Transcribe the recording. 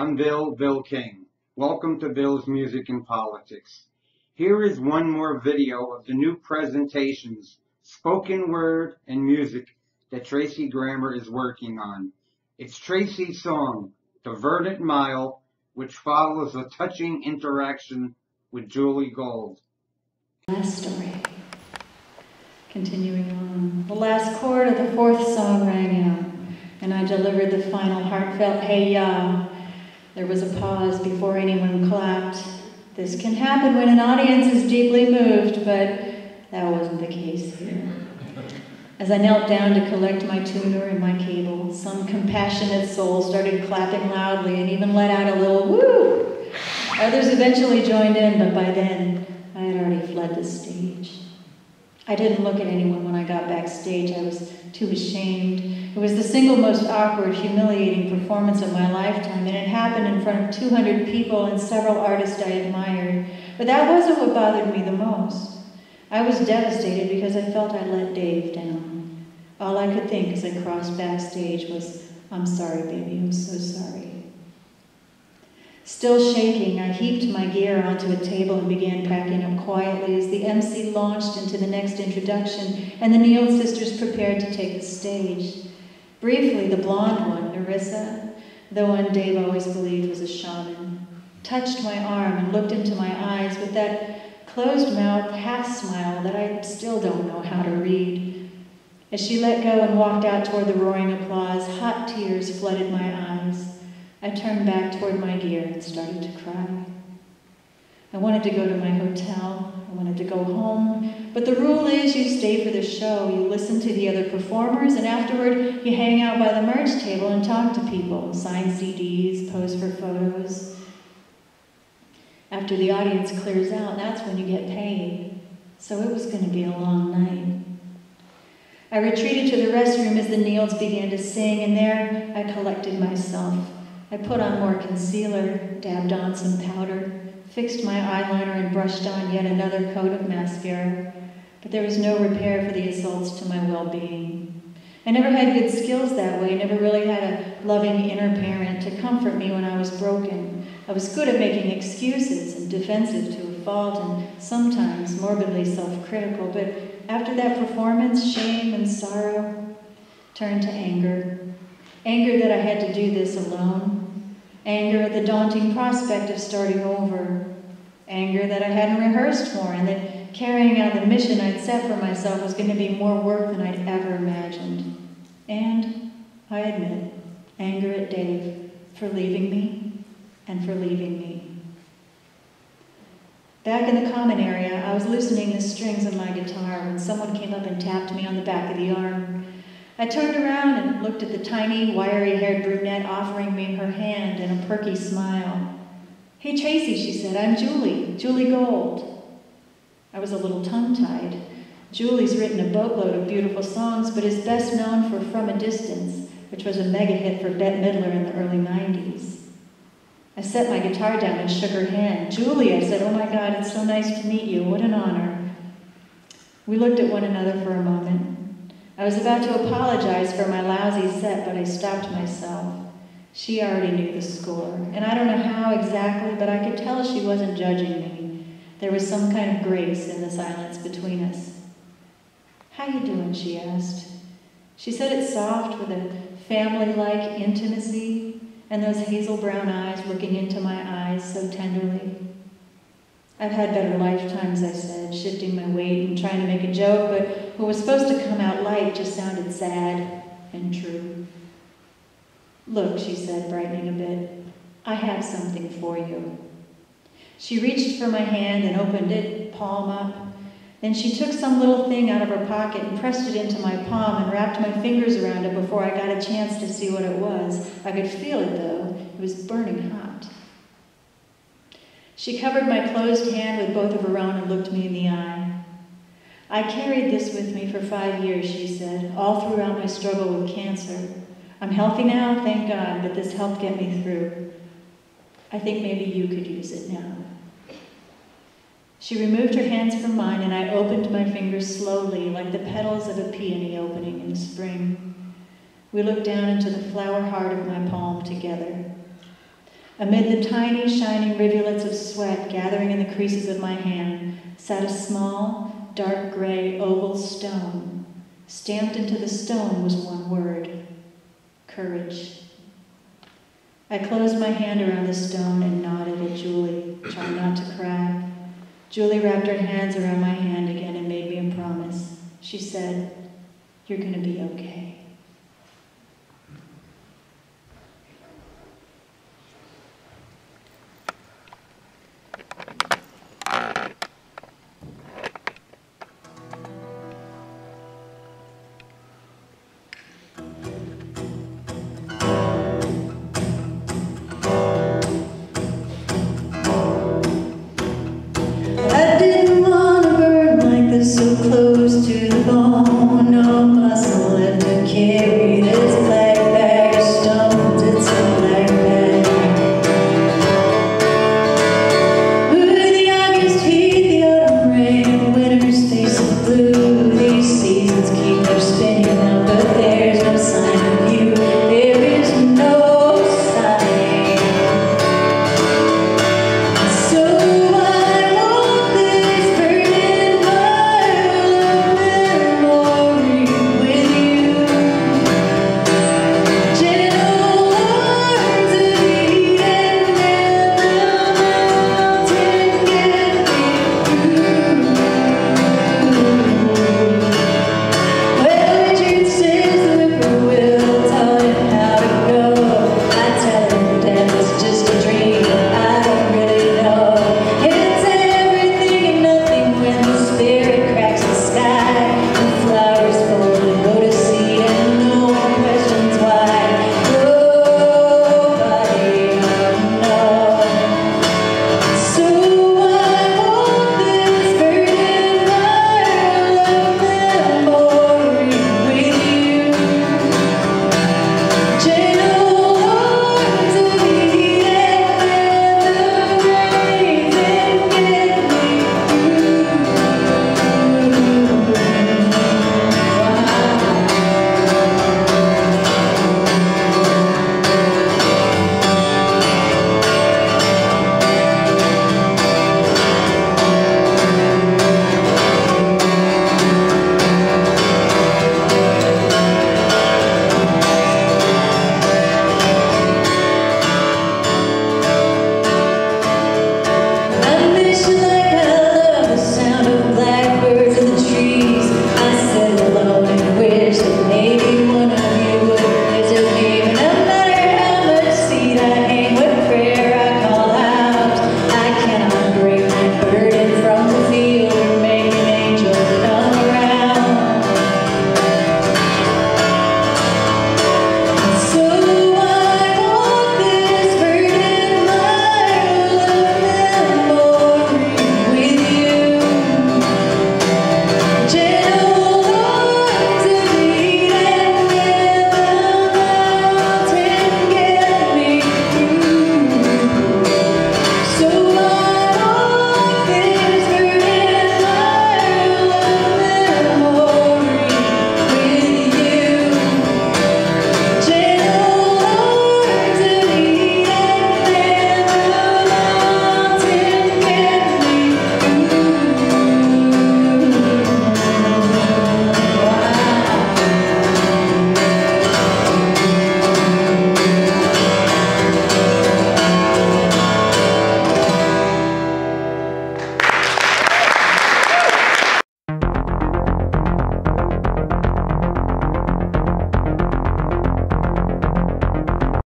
I'm Bill King. Welcome to Bill's Music and Politics. Here is one more video of the new presentations, spoken word and music that Tracy Grammer is working on. It's Tracy's song, The Verdant Mile, which follows a touching interaction with Julie Gold. Last story. Continuing on. The last chord of the fourth song rang out, and I delivered the final heartfelt "Hey ya." There was a pause before anyone clapped. This can happen when an audience is deeply moved, but that wasn't the case here. As I knelt down to collect my tuner and my cable, some compassionate soul started clapping loudly and even let out a little woo. Others eventually joined in, but by then, I had already fled the stage. I didn't look at anyone when I got backstage. I was too ashamed. It was the single most awkward, humiliating performance of my lifetime, and it happened in front of 200 people and several artists I admired. But that wasn't what bothered me the most. I was devastated because I felt I let Dave down. All I could think as I crossed backstage was, "I'm sorry, baby, I'm so sorry." Still shaking, I heaped my gear onto a table and began packing up quietly as the MC launched into the next introduction and the Neal sisters prepared to take the stage. Briefly, the blonde one, Narissa, the one Dave always believed was a shaman, touched my arm and looked into my eyes with that closed-mouthed half-smile that I still don't know how to read. As she let go and walked out toward the roaring applause, hot tears flooded my eyes. I turned back toward my gear and started to cry. I wanted to go to my hotel. I wanted to go home. But the rule is you stay for the show. You listen to the other performers, and afterward you hang out by the merch table and talk to people, sign CDs, pose for photos. After the audience clears out, that's when you get paid. So it was going to be a long night. I retreated to the restroom as the Neals began to sing, and there I collected myself. I put on more concealer, dabbed on some powder, fixed my eyeliner and brushed on yet another coat of mascara. But there was no repair for the assaults to my well-being. I never had good skills that way, never really had a loving inner parent to comfort me when I was broken. I was good at making excuses and defensive to a fault and sometimes morbidly self-critical, but after that performance, shame and sorrow turned to anger. Anger that I had to do this alone. Anger at the daunting prospect of starting over. Anger that I hadn't rehearsed for and that carrying out the mission I'd set for myself was going to be more work than I'd ever imagined. And, I admit, anger at Dave for leaving me and for leaving me. Back in the common area, I was loosening the strings of my guitar when someone came up and tapped me on the back of the arm. I turned around and looked at the tiny, wiry-haired brunette offering me her hand and a perky smile. "Hey, Tracy," she said, "I'm Julie Gold." I was a little tongue-tied. Julie's written a boatload of beautiful songs, but is best known for From a Distance, which was a mega hit for Bette Midler in the early 90s. I set my guitar down and shook her hand. "Julie," I said, "oh my God, it's so nice to meet you. What an honor." We looked at one another for a moment. I was about to apologize for my lousy set, but I stopped myself. She already knew the score, and I don't know how exactly, but I could tell she wasn't judging me. There was some kind of grace in the silence between us. "How you doing?" she asked. She said it soft with a family-like intimacy, and those hazel brown eyes looking into my eyes so tenderly. "I've had better lifetimes," I said, shifting my weight and trying to make a joke, but what was supposed to come out light just sounded sad and true. "Look," she said, brightening a bit, "I have something for you." She reached for my hand and opened it, palm up. Then she took some little thing out of her pocket and pressed it into my palm and wrapped my fingers around it before I got a chance to see what it was. I could feel it, though. It was burning hot. She covered my closed hand with both of her own and looked me in the eye. "I carried this with me for 5 years," she said, "all throughout my struggle with cancer. I'm healthy now, thank God, but this helped get me through. I think maybe you could use it now." She removed her hands from mine, and I opened my fingers slowly, like the petals of a peony opening in spring. We looked down into the flower heart of my palm together. Amid the tiny, shining rivulets of sweat gathering in the creases of my hand sat a small, dark gray oval stone. Stamped into the stone was one word: courage. I closed my hand around the stone and nodded at Julie, trying not to cry. Julie wrapped her hands around my hand again and made me a promise. She said, "You're going to be okay." I didn't want to burn like this, so close to the bone.